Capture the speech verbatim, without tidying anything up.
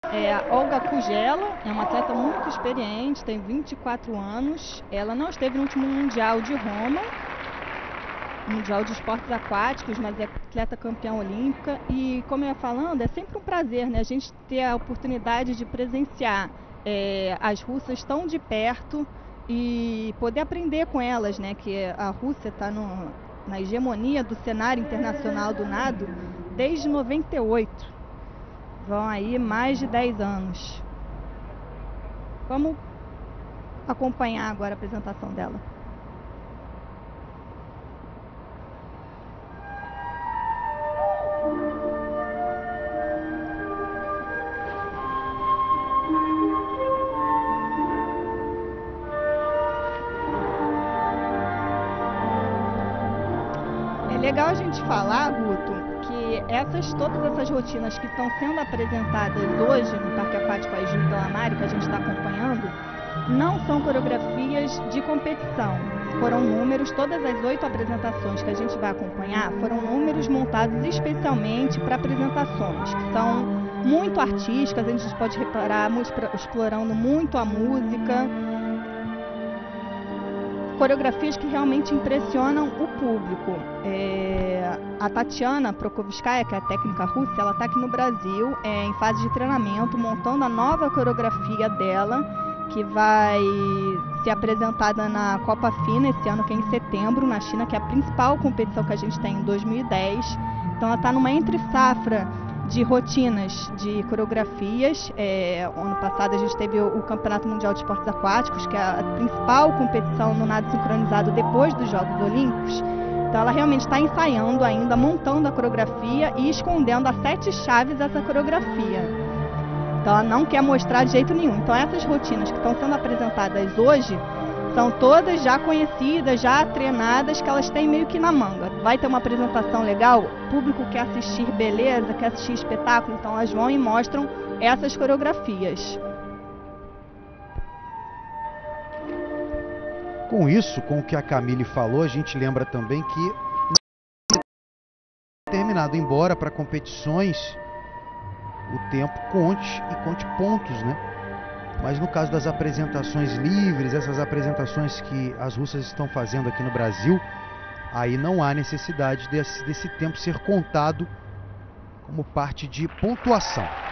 É a Olga Kugela, é uma atleta muito experiente, tem vinte e quatro anos. Ela não esteve no último Mundial de Roma, Mundial de Esportes Aquáticos, mas é atleta campeã olímpica. E como eu ia falando, é sempre um prazer, né, a gente ter a oportunidade de presenciar é, as russas tão de perto e poder aprender com elas, né, que a Rússia está na hegemonia do cenário internacional do nado desde noventa e oito. Vão aí mais de dez anos. Vamos acompanhar agora a apresentação dela. É legal a gente falar, Guto, que essas, todas essas rotinas que estão sendo apresentadas hoje no Parque Aquático Aigil Delamário, que a gente está acompanhando, não são coreografias de competição. Foram números, todas as oito apresentações que a gente vai acompanhar, foram números montados especialmente para apresentações, que são muito artísticas, a gente pode reparar, muito, explorando muito a música, coreografias que realmente impressionam o público. É, a Tatiana Prokhovskaya, que é a técnica russa, ela está aqui no Brasil, é, em fase de treinamento, montando a nova coreografia dela, que vai ser apresentada na Copa FINA esse ano, que é em setembro, na China, que é a principal competição que a gente tem em dois mil e dez. Então ela está numa entre-safra de rotinas de coreografias. É, ano passado a gente teve o, o Campeonato Mundial de Esportes Aquáticos, que é a principal competição no nado sincronizado depois dos Jogos Olímpicos. Então ela realmente está ensaiando ainda, montando a coreografia e escondendo as sete chaves dessa coreografia. Então ela não quer mostrar de jeito nenhum. Então essas rotinas que estão sendo apresentadas hoje são todas já conhecidas, já treinadas, que elas têm meio que na manga. Vai ter uma apresentação legal, o público quer assistir beleza, quer assistir espetáculo, então elas vão e mostram essas coreografias. Com isso, com o que a Camille falou, a gente lembra também que não é terminado, embora para competições o tempo conte e conte pontos, né? Mas no caso das apresentações livres, essas apresentações que as russas estão fazendo aqui no Brasil, aí não há necessidade desse, desse tempo ser contado como parte de pontuação.